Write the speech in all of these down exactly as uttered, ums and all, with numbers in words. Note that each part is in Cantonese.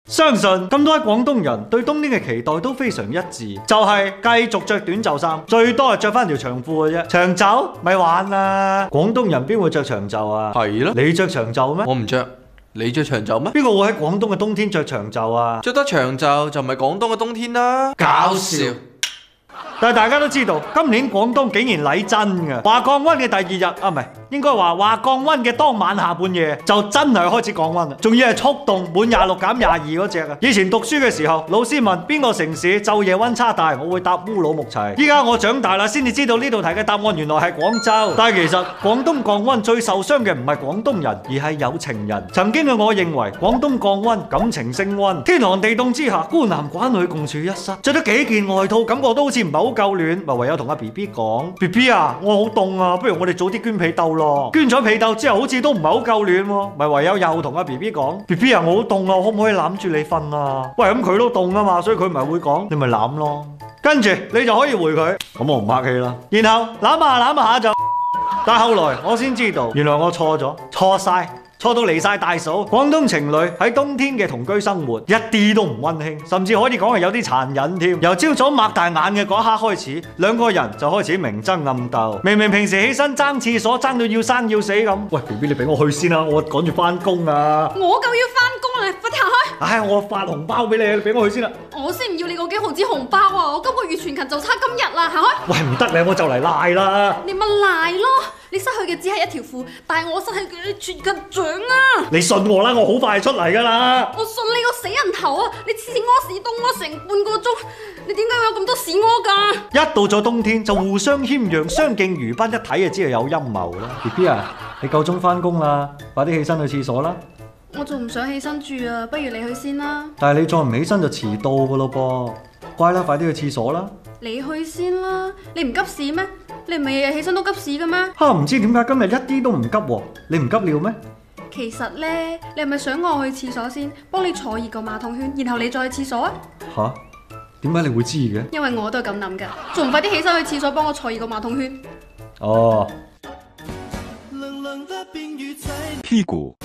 相信咁多位廣東人對冬天嘅期待都非常一致，就係繼續着短袖衫，最多係着翻條長褲嘅啫。長袖咪玩啦！廣東人邊會着長袖啊？ 係咯， 你着長袖咩？ 我唔着。你着長袖咩？ 邊個會喺廣東嘅冬天着長袖啊？ 着得長袖就唔係廣東嘅冬天啦！搞笑。 但係大家都知道，今年廣東竟然嚟真嘅，話降溫嘅第二日啊，唔係應該話話降溫嘅當晚下半夜就真係開始降溫啦，仲要係速凍滿廿六減廿二嗰隻啊！以前讀書嘅時候，老師問邊個城市晝夜溫差大，我會答烏魯木齊。依家我長大啦，先至知道呢道題嘅答案原來係廣州。但係其實廣東降溫最受傷嘅唔係廣東人，而係有情人。曾經嘅我認為廣東降溫感情升溫，天寒地凍之下孤男寡女共處一室，着得幾件外套，感覺都好似唔係好夠暖，咪唯有同阿 B B 講 ：B B 啊，我好凍啊，不如我哋早啲捐被竇咯。捐咗被竇之後，好似都唔係好夠暖喎，咪唯有又同阿 B B 講 ：B B 啊，我好凍啊，可唔可以攬住你瞓啊？喂，咁佢都凍啊嘛，所以佢咪會講：你咪攬咯。跟住你就可以回佢，咁我唔客氣啦。然後攬下攬下就，但係後來我先知道，原來我錯咗，錯晒。錯到離晒大數，廣東情侶喺冬天嘅同居生活一啲都唔溫馨，甚至可以講係有啲殘忍添。由朝早擘大眼嘅嗰一刻開始，兩個人就開始明爭暗鬥。明明平時起身爭廁所爭到要生要死咁，喂 B B 你俾我去先啦，我趕住翻工啊！ 我夠要翻工啦，快啲行開！ 唉，我發紅包俾你，你俾我去先啦。 我先唔要你嗰幾毫子紅包啊！我今個月全勤就差今日啦，行開！ 喂，唔得咧，我就嚟賴啦！ 你咪賴咯！你失去嘅只係一條褲，但係我失去嘅全勤獎啊！ 你信我啦，我好快出嚟噶啦！ 我信你個死人頭啊！你次次屙屎都屙成半個鐘，你點解會有咁多屎屙噶？ 一到咗冬天就互相謙讓，相敬如賓，一睇就知係有陰謀啦。B B 啊，你夠鐘翻工啦，快啲起身去廁所啦！ 我仲唔想起身住啊，不如你去先啦。 但係你再唔起身就遲到噶咯噃，乖啦，快啲去廁所啦。 你去先啦，你唔急屎咩？你唔係日日起身都急屎噶咩？ 吓，唔知點解今日一啲都唔急喎，你唔急尿咩？ 其實咧，你係咪想我去廁所先，幫你坐熱個馬桶圈，然後你再去廁所啊？ 吓，點解你會知嘅？ 因為我都係咁諗噶，仲唔快啲起身去廁所幫我坐熱個馬桶圈？ 哦。 屁股。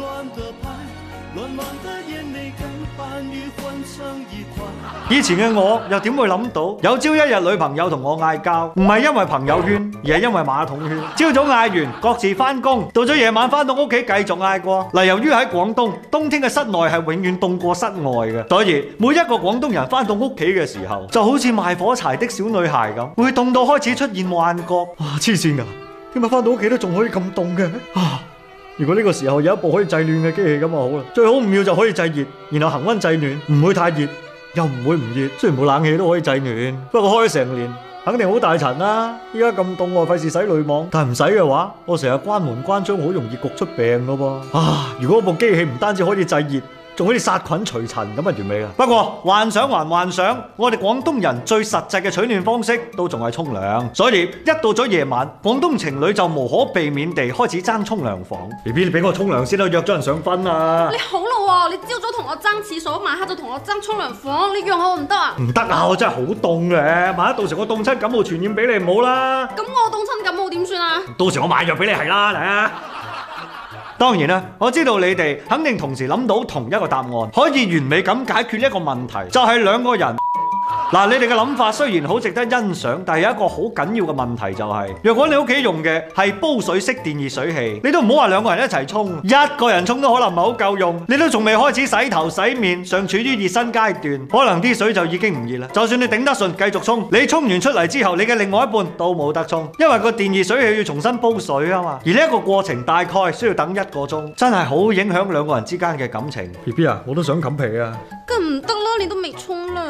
以前嘅我又點會諗到有朝一日女朋友同我嗌交，唔係因為朋友圈，而係因為馬桶圈。朝早嗌完各自翻工，到咗夜晚翻到屋企繼續嗌過。嗱，由於喺廣東，冬天嘅室內係永遠凍過室外嘅，所以每一個廣東人翻到屋企嘅時候，就好似賣火柴的小女孩咁，會凍到開始出現幻覺。哇，黐線噶，點解翻到屋企都仲可以咁凍嘅？啊！如果呢個時候有一部可以製暖嘅機器咁就好啦，最好唔要就可以製熱，然後恒溫製暖，唔會太熱，又唔會唔熱。雖然冇冷氣都可以製暖，不過開咗成年肯定好大塵啦。依家咁凍我費事洗濾網，但係唔使嘅話，我成日關門關窗，好容易焗出病噶噃。啊！如果部機器唔單止可以製熱，仲可以殺菌除塵，咁啊完美啦。不過幻想還幻想，我哋廣東人最實際嘅取暖方式都仲係沖涼，所以一到咗夜晚，廣東情侶就無可避免地開始爭沖涼房。B B 你俾我沖涼先啦，約咗人上分啊！ 你好啦喎，你朝早同我爭廁所，晚黑就同我爭沖涼房，你讓我唔得啊？ 唔得啊，我真係好凍嘅，萬一到時我凍親感冒傳染俾你唔好啦。 咁我凍親感冒點算啊？ 到時我買藥俾你係啦，嚟啊！當然啦，我知道你哋肯定同時諗到同一個答案，可以完美咁解決一個問題，就係兩個人。嗱，你哋嘅諗法雖然好值得欣賞，但係有一個好緊要嘅問題就係，若果你屋企用嘅係煲水式電熱水器，你都唔好話兩個人一齊沖，一個人沖都可能唔係好夠用，你都仲未開始洗頭洗面，尚處於熱身階段，可能啲水就已經唔熱啦。就算你頂得順繼續沖，你沖完出嚟之後，你嘅另外一半都冇得沖，因為個電熱水器要重新煲水啊嘛。而呢一個過程大概需要等一個鐘，真係好影響兩個人之間嘅感情。B B 啊，我都想冚被啊。 咁唔得啦，你都未沖涼。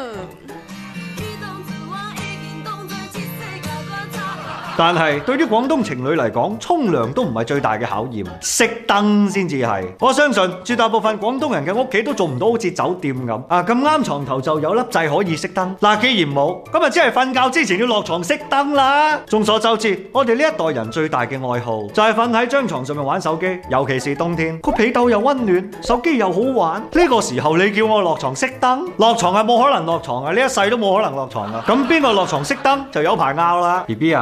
但係對於廣東情侶嚟講，沖涼都唔係最大嘅考驗，熄燈先至係。我相信絕大部分廣東人嘅屋企都做唔到好似酒店咁啊！咁啱床頭就有粒掣可以熄燈。嗱，既然冇，咁啊只係瞓覺之前要落床熄燈啦。眾所周知，我哋呢一代人最大嘅愛好就係瞓喺張床上面玩手機，尤其是冬天，個被竇又溫暖，手機又好玩。呢個時候你叫我落床熄燈，落床係冇可能落床啊！呢一世都冇可能落床啊！咁邊個落床熄燈就有排拗啦。B B 啊，今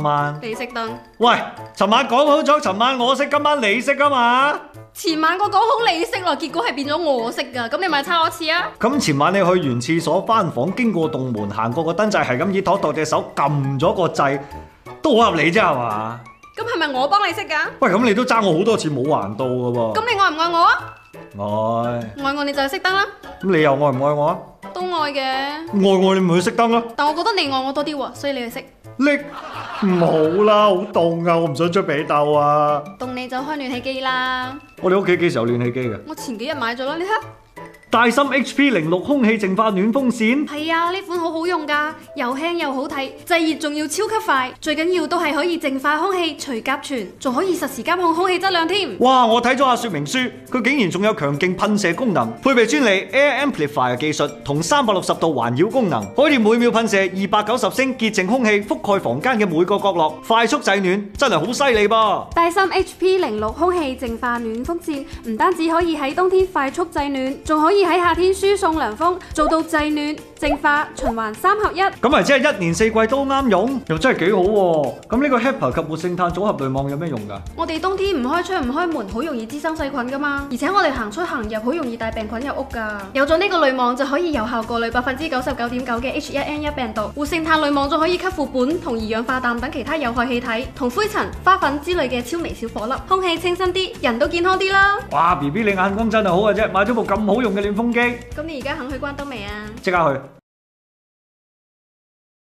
晚。 你熄燈。 喂，尋晚講好咗，尋晚我熄，今晚你熄啊嘛？ 前晚我講好你熄咯，結果係變咗我熄噶，咁你咪抄我一次啊？ 咁前晚你去完廁所翻房，經過洞門，行過個燈掣，係咁以托托隻手撳咗個掣，都好合理啫係嘛？ 咁係咪我幫你熄噶？ 喂，咁你都爭我好多次冇還到噶喎。 咁你愛唔愛我啊？ 愛。 愛我你就熄燈啦。 咁你又愛唔愛我啊？ 都愛嘅。 愛我你咪去熄燈咯。 但我覺得你愛我多啲喎，所以你去熄。 拎唔好啦，好凍啊，我唔想出被竇啊。 凍你就開暖氣機啦。 我哋屋企幾時有暖氣機嘅？ 我前幾日買咗啦，你睇下。 戴森 H P 零六空氣淨化暖風扇。 係啊，呢款好好用噶，又輕又好睇，製熱仲要超級快，最緊要都係可以淨化空氣、除甲醛，仲可以實時監控空氣質量添。 哇！我睇咗下說明書，佢竟然仲有強勁噴射功能，配備專利 Air Amplifier 技術同三百六十度環繞功能，可以每秒噴射二百九十升潔淨空氣，覆蓋房間嘅每個角落，快速製暖，真係好犀利噃！ 戴森 H P 零六空氣淨化暖風扇唔單止可以喺冬天快速製暖，仲可以喺夏天輸送涼風，做到製暖、淨化、循環三合一。 咁咪即係一年四季都啱用，又真係幾好喎！咁呢個 H E P A 及活性炭組合濾網有咩用㗎？ 我哋冬天唔開窗唔開門，好容易滋生細菌噶嘛，而且我哋行出行入好容易帶病菌入屋噶。有咗呢個濾網就可以有效過濾百分之九十九點九嘅 H 一 N 一病毒。活性炭濾網仲可以吸附苯同二氧化氮等其他有害氣體，同灰塵、花粉之類嘅超微小顆粒，空氣清新啲，人都健康啲啦。 哇 ！B B 你眼光真係好嘅啫，買咗部咁好用嘅暖風機， 咁你而家肯去關燈未啊？ 即刻去。